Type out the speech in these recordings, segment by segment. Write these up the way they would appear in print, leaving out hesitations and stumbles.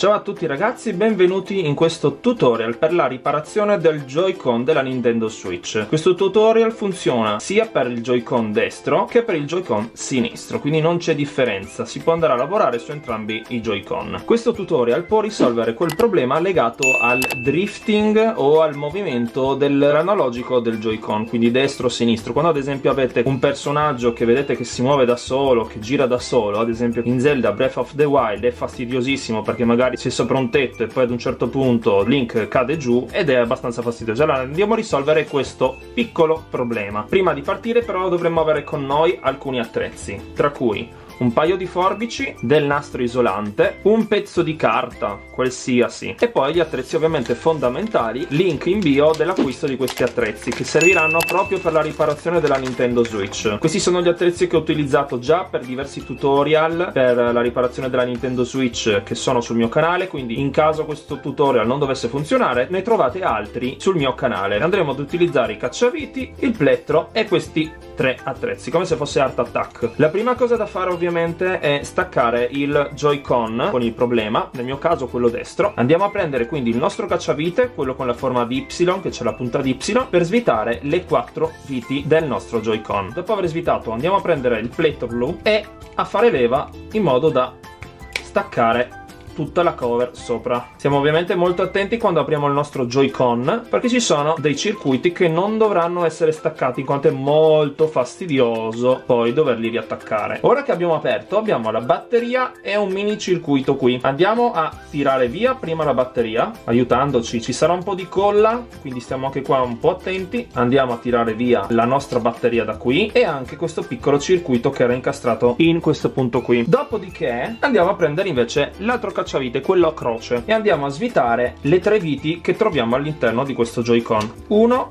Ciao a tutti ragazzi, benvenuti in questo tutorial per la riparazione del Joy-Con della Nintendo Switch. Questo tutorial funziona sia per il Joy-Con destro che per il Joy-Con sinistro, quindi non c'è differenza, si può andare a lavorare su entrambi i Joy-Con. Questo tutorial può risolvere quel problema legato al drifting o al movimento dell'analogico del Joy-Con, quindi destro o sinistro. Quando ad esempio avete un personaggio che vedete che si muove da solo, che gira da solo, ad esempio in Zelda Breath of the Wild, è fastidiosissimo perché magari si è sopra un tetto e poi ad un certo punto Link cade giù ed è abbastanza fastidioso. Allora andiamo a risolvere questo piccolo problema. Prima di partire però dovremmo avere con noi alcuni attrezzi, tra cui un paio di forbici, del nastro isolante, un pezzo di carta qualsiasi e poi gli attrezzi ovviamente fondamentali, link in bio dell'acquisto di questi attrezzi che serviranno proprio per la riparazione della Nintendo Switch. Questi sono gli attrezzi che ho utilizzato già per diversi tutorial per la riparazione della Nintendo Switch che sono sul mio canale, quindi in caso questo tutorial non dovesse funzionare ne trovate altri sul mio canale. Andremo ad utilizzare i cacciaviti, il plettro e questi tre attrezzi come se fosse Art Attack. La prima cosa da fare ovviamente è staccare il Joy-Con con il problema, nel mio caso quello destro. Andiamo a prendere quindi il nostro cacciavite, quello con la forma di Y, che c'è la punta di Y, per svitare le 4 viti del nostro Joy-Con. Dopo aver svitato andiamo a prendere il plettro blu e a fare leva in modo da staccare tutta la cover sopra. Stiamo ovviamente molto attenti quando apriamo il nostro Joy-Con perché ci sono dei circuiti che non dovranno essere staccati in quanto è molto fastidioso poi doverli riattaccare. Ora che abbiamo aperto abbiamo la batteria e un mini circuito qui. Andiamo a tirare via prima la batteria aiutandoci, ci sarà un po' di colla quindi stiamo anche qua un po' attenti. Andiamo a tirare via la nostra batteria da qui e anche questo piccolo circuito che era incastrato in questo punto qui. Dopodiché andiamo a prendere invece l'altro cacciavite, quello a croce, e andiamo a svitare le 3 viti che troviamo all'interno di questo Joy-Con. 1,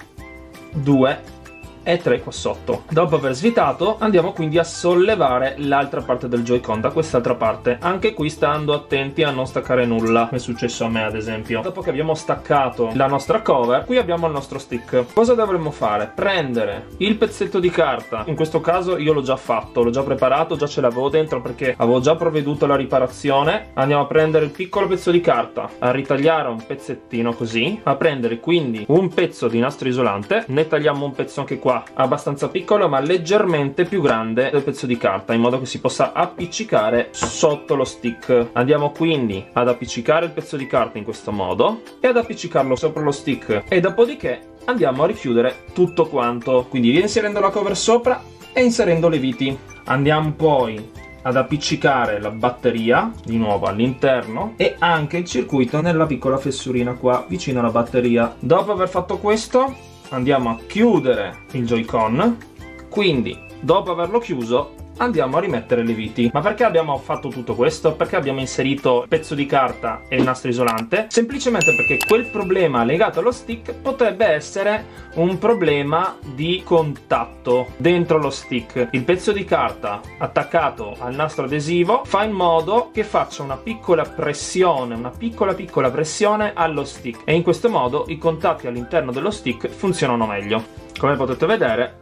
2 e 3 qua sotto. Dopo aver svitato andiamo quindi a sollevare l'altra parte del Joy-Con da quest'altra parte, anche qui stando attenti a non staccare nulla come è successo a me ad esempio. Dopo che abbiamo staccato la nostra cover, qui abbiamo il nostro stick. Cosa dovremmo fare? Prendere il pezzetto di carta, in questo caso io l'ho già fatto, l'ho già preparato, già ce l'avevo dentro perché avevo già provveduto alla riparazione. Andiamo a prendere il piccolo pezzo di carta, a ritagliare un pezzettino così, a prendere quindi un pezzo di nastro isolante, ne tagliamo un pezzo anche qua abbastanza piccolo ma leggermente più grande del pezzo di carta in modo che si possa appiccicare sotto lo stick. Andiamo quindi ad appiccicare il pezzo di carta in questo modo e ad appiccicarlo sopra lo stick e dopodiché andiamo a richiudere tutto quanto, quindi reinserendo la cover sopra e inserendo le viti. Andiamo poi ad appiccicare la batteria di nuovo all'interno e anche il circuito nella piccola fessurina qua vicino alla batteria. Dopo aver fatto questo andiamo a chiudere il Joy-Con, quindi dopo averlo chiuso andiamo a rimettere le viti. Ma perché abbiamo fatto tutto questo? Perché abbiamo inserito il pezzo di carta e il nastro isolante? Semplicemente perché quel problema legato allo stick potrebbe essere un problema di contatto dentro lo stick. Il pezzo di carta attaccato al nastro adesivo fa in modo che faccia una piccola pressione, una piccola pressione allo stick e in questo modo i contatti all'interno dello stick funzionano meglio. Come potete vedere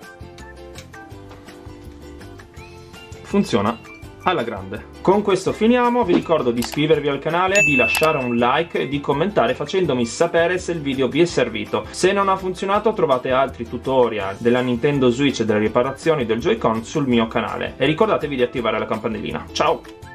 funziona alla grande. Con questo finiamo, vi ricordo di iscrivervi al canale, di lasciare un like e di commentare facendomi sapere se il video vi è servito. Se non ha funzionato trovate altri tutorial della Nintendo Switch e delle riparazioni del Joy-Con sul mio canale e ricordatevi di attivare la campanellina. Ciao!